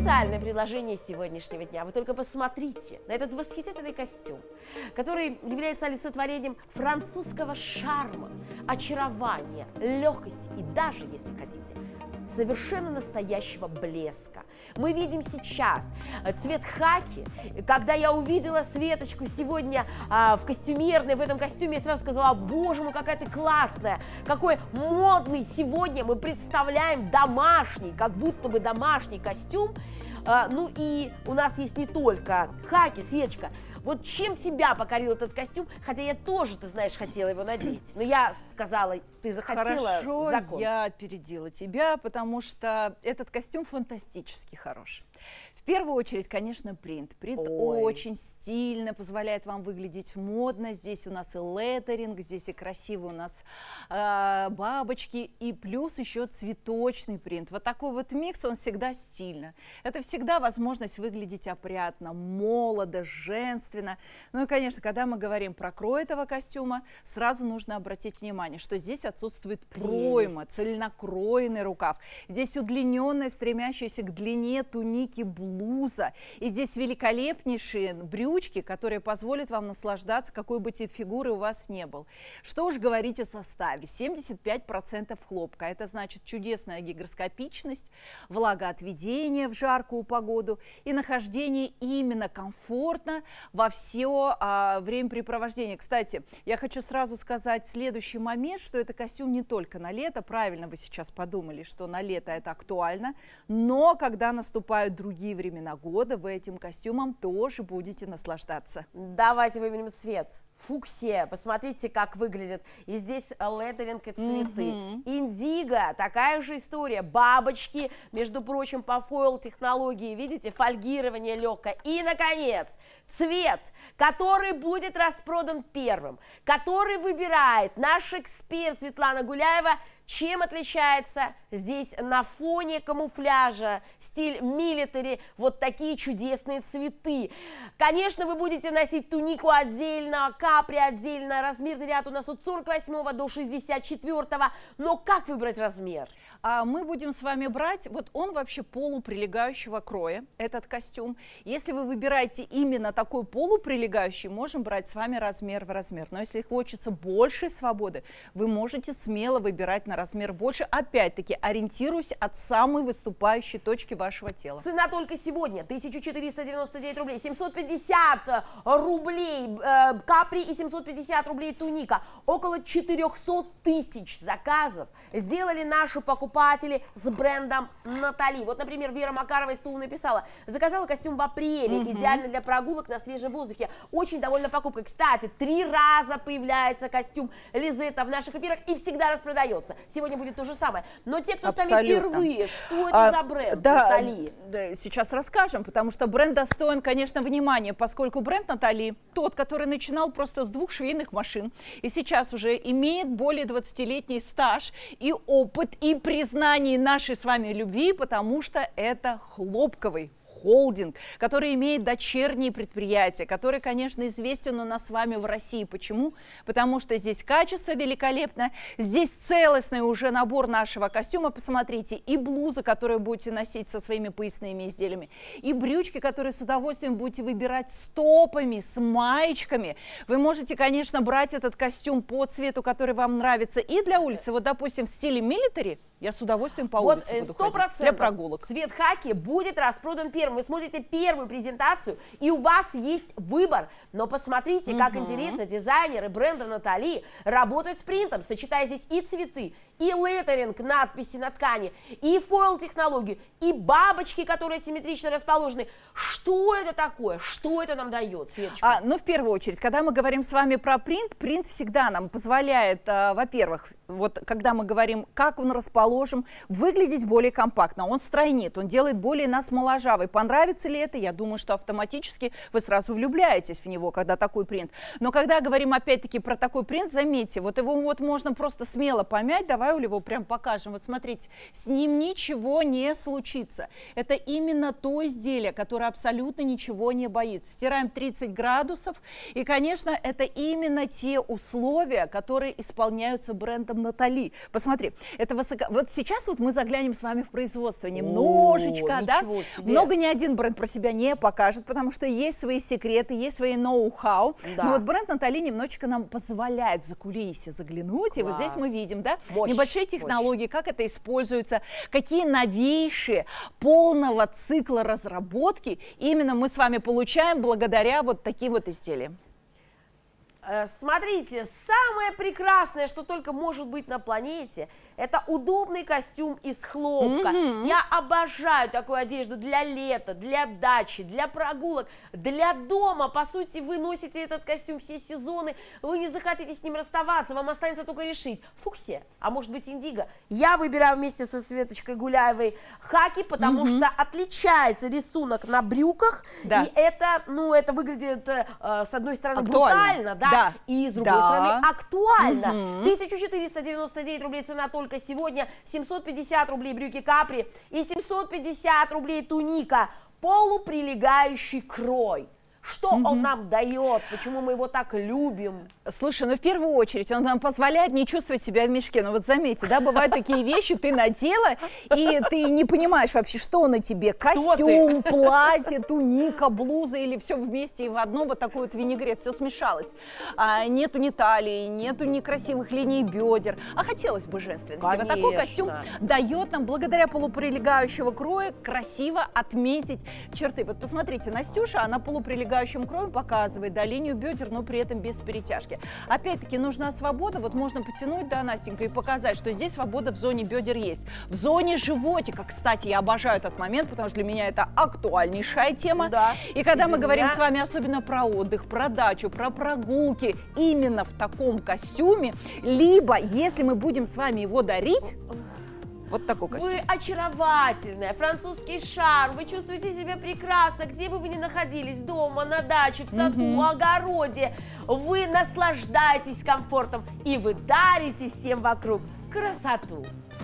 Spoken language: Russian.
специальное предложение сегодняшнего дня. Вы только посмотрите на этот восхитительный костюм, который является олицетворением французского шарма, очарования, легкости и даже, если хотите, совершенно настоящего блеска. Мы видим сейчас цвет хаки. Когда я увидела Светочку сегодня в костюмерной, в этом костюме, я сразу сказала: боже мой, какая ты классная, какой модный сегодня мы представляем домашний, как будто бы домашний костюм. Ну и у нас есть не только хаки, Светочка. Вот чем тебя покорил этот костюм? Хотя я тоже, ты знаешь, хотела его надеть. Но я сказала, ты захотела. Хорошо, закон. я опередила тебя, потому что этот костюм фантастически хорош. В первую очередь, конечно, принт. Принт очень стильно, позволяет вам выглядеть модно. Здесь у нас и леттеринг, здесь и красивые у нас бабочки, и плюс еще цветочный принт. Вот такой вот микс, он всегда стильно. Это всегда возможность выглядеть опрятно, молодо, женственно. Ну и, конечно, когда мы говорим про крой этого костюма, сразу нужно обратить внимание, что здесь отсутствует пройма, цельнокроенный рукав. Здесь удлиненная, стремящаяся к длине туники блуза. И здесь великолепнейшие брючки, которые позволят вам наслаждаться, какой бы тип фигуры у вас не был. Что уж говорить о составе. 75% хлопка. Это значит чудесная гигроскопичность, влагоотведение в жаркую погоду и нахождение именно комфортно во все времяпрепровождение. Кстати, я хочу сразу сказать следующий момент, что это костюм не только на лето. Правильно вы сейчас подумали, что на лето это актуально, но когда наступают другие времена года, вы этим костюмом тоже будете наслаждаться. Давайте выберем цвет. Фуксия, посмотрите, как выглядит. И здесь леттеринг и цветы. Индиго, такая же история. Бабочки, между прочим, по фойл-технологии, видите, фольгирование легкое. И, наконец, цвет, который будет распродан первым, который выбирает наш эксперт Светлана Гуляева. Чем отличается здесь на фоне камуфляжа стиль милитари вот такие чудесные цветы? Конечно, вы будете носить тунику отдельно, капри отдельно, размерный ряд у нас от 48 до 64, но как выбрать размер? Мы будем с вами брать, вот он вообще полуприлегающего кроя, этот костюм. Если вы выбираете именно такой полуприлегающий, можем брать с вами размер в размер. Но если хочется большей свободы, вы можете смело выбирать на размер больше, опять-таки ориентируясь от самой выступающей точки вашего тела. Цена только сегодня 1499 рублей, 750 рублей капри и 750 рублей туника. Около 400 тысяч заказов сделали наши покупатели с брендом Натали. Вот, например, Вера Макарова из Тулы написала: заказала костюм в апреле, идеально для прогулок на свежем воздухе. Очень довольна покупкой. Кстати, 3 раза появляется костюм Лизетта в наших эфирах и всегда распродается. Сегодня будет то же самое. Но те, кто с нами впервые, что это за бренд Натали? Да, сейчас расскажем, потому что бренд достоин, конечно, внимания, поскольку бренд Натали, тот, который начинал просто с 2 швейных машин, и сейчас уже имеет более 20-летний стаж и опыт, и признание нашей с вами любви, потому что это хлопковый холдинг, который имеет дочерние предприятия, который, конечно, известен у нас с вами в России. Почему? Потому что здесь качество великолепное, здесь целостный уже набор нашего костюма. Посмотрите, и блуза, которую будете носить со своими поясными изделиями, и брючки, которые с удовольствием будете выбирать с топами, с маечками. Вы можете, конечно, брать этот костюм по цвету, который вам нравится, и для улицы. Вот, допустим, в стиле милитари я с удовольствием по улице буду ходить для прогулок. Цвет хаки будет распродан первым. Вы смотрите первую презентацию, и у вас есть выбор. Но посмотрите, как интересно дизайнеры бренда Натали работают с принтом, сочетая здесь и цветы, и леттеринг, надписи на ткани, и фойл-технологию, и бабочки, которые симметрично расположены. Что это такое? Что это нам дает, Светочка? Ну, в первую очередь, когда мы говорим с вами про принт, принт всегда нам позволяет, во-первых, вот когда мы говорим, как он расположен, выглядеть более компактно. Он стройнит, он делает более нас моложавой. понравится ли это? Я думаю, что автоматически вы сразу влюбляетесь в него, когда такой принт. Но когда говорим опять-таки про такой принт, заметьте, вот его вот можно просто смело помять. Давай его прям покажем. Вот смотрите, с ним ничего не случится. Это именно то изделие, которое абсолютно ничего не боится. Стираем 30 градусов. И, конечно, это именно те условия, которые исполняются брендом Натали. Посмотри, это вот сейчас вот мы заглянем с вами в производство немножечко, да? Много ни один бренд про себя не покажет, потому что есть свои секреты, есть свои ноу-хау. Да. Но вот бренд Натали немножечко нам позволяет за кулисы заглянуть. Класс. И вот здесь мы видим, да, небольшие технологии, как это используется, какие новейшие полного цикла разработки именно мы с вами получаем благодаря вот таким вот изделиям. Смотрите, самое прекрасное, что только может быть на планете, это удобный костюм из хлопка. Я обожаю такую одежду для лета, для дачи, для прогулок, для дома. По сути, вы носите этот костюм все сезоны, вы не захотите с ним расставаться, вам останется только решить, фуксия, а может быть индиго. Я выбираю вместе со Светочкой Гуляевой хаки, потому что отличается рисунок на брюках, да. И это, ну, это выглядит с одной стороны брутально, да, и с другой стороны актуально. 1499 рублей цена только сегодня, 750 рублей брюки Капри и 750 рублей туника, полуприлегающий крой. Что он нам дает? Почему мы его так любим? Слушай, ну в первую очередь он нам позволяет не чувствовать себя в мешке. Ну вот заметьте, да, бывают такие вещи, ты надела, и ты не понимаешь вообще, что на тебе. Костюм, платье, туника, блуза или все вместе и в одно вот такой вот винегрет, все смешалось. Нету ни талии, нету ни красивых линий бедер, а хотелось бы женственности. Конечно. Вот такой костюм дает нам, благодаря полуприлегающего кроя, красиво отметить черты. Вот посмотрите, Настюша, она полуприлегающим кроем показывает, да, линию бедер, но при этом без перетяжки. Опять-таки нужна свобода, вот можно потянуть, да, Настенька, и показать, что здесь свобода в зоне бедер есть. В зоне животика, кстати, я обожаю этот момент, потому что для меня это актуальнейшая тема. Да, и когда мы говорим с вами особенно про отдых, про дачу, про прогулки, именно в таком костюме, либо, если мы будем с вами его дарить, вот такой костюм. Вы очаровательная, французский шарм, вы чувствуете себя прекрасно, где бы вы ни находились, дома, на даче, в саду, огороде, вы наслаждаетесь комфортом и вы дарите всем вокруг красоту.